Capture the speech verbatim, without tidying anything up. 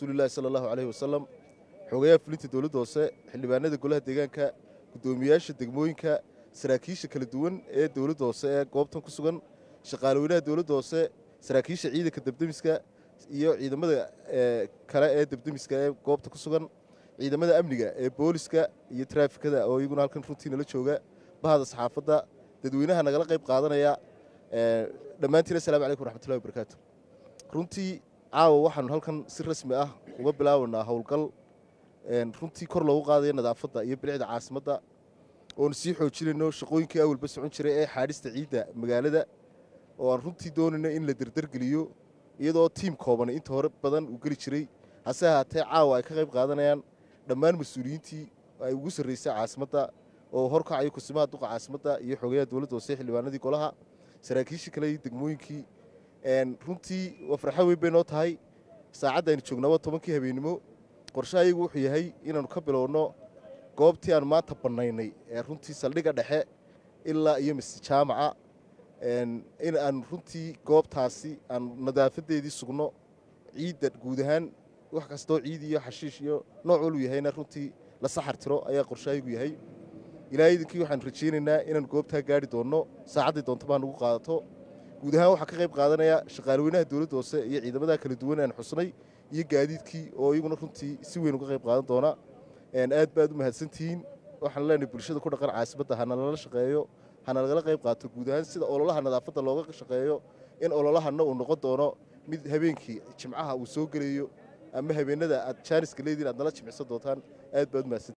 rasuulillahi sala allahu calayhi wasalam xogayaha fulinta dowladda hoose xildhibaanada golaha deegaanka guddoomiyaasha degmooyinka saraakiisha kala duwan ee dowladda hoose ee goobtan ku sugan shaqaalaweynaha dowladda hoose saraakiisha ciidanka debdemiska iyo ciidamada kale ee debdemiska ee goobta ku sugan ciidamada amniga ee booliska iyo traafikada oo iyaguna halkan runtii nala jooga bahda saxaafadda dadweynaha nagala qayb qaadanaya dhammaantiin assalaamu calaykum waraxmatullahi wabarakaatu runtii caawa waxaanu halkan si rasmi ah uga bilaabanaa howlgal runtii kor loogu qaadayo nadaafadda iyo bilicda caasimadda oonu sii xoojinayno shaqooyinkii awalba socon jiray ee xaadhista ciidda magaalada oo aan runtii doonayno in la derdergeliyo iyadoo tiim kooban inta hore badan uu geli jiray hase ahaatee caawa ay ka qayb qaadanayaan dhammaan mas-uuliyiintii ay ugu sarraysay caasimadda oo horkacayo kusimaha duqa caasimadda iyo xogayaha dowladda hoose xildhibaanadii golaha saraakiishii kale iyo degmooyinkii runtii waa farxo weyn bay noo tahay saacadda aynu joognaba tobankii habeennimo qorshahayagu wuxuu yahay inaannu ka bilowno goobtii aan maanta bannaynay ee runtii saldhigga dhexe ilaa iyo mise jaamaca in aan runtii goobtaasi aan nadaafadeedii sugno ciidda guud ahaan wax kastoo ciid iyo xashiish iyo nooc walu yahayna runtii la saxar tiro ayaa qorshahayagu yahay ilaahay idinkii waxaan rajaynaynaa inaan goobtaa gaari doonno saacaddii doonto baa nagu qaadato guud ahaan waxaa ka qayb qaadanaya shaqaalaweynaha dowladda hoose iyo ciidamada kala duwan aan xusnay iyo gaadiidkii oo iyaguna runtii si weyn uga qayb qaadan doona aad baad u mahadsantihiin waxaan leenahay bulshada ku dhaqan caasimadda hana lala shaqeeyo hana lagala qayb qaato guud ahaan sida ololaha nadaafadda looga shaqeeyo in ololahana uu noqon doono mid habeenkii jimcaha uu soo gelayo ama habeenada aad jaaniska leediin aad nala jimicsan doontaan aad baad u mahadsantihiin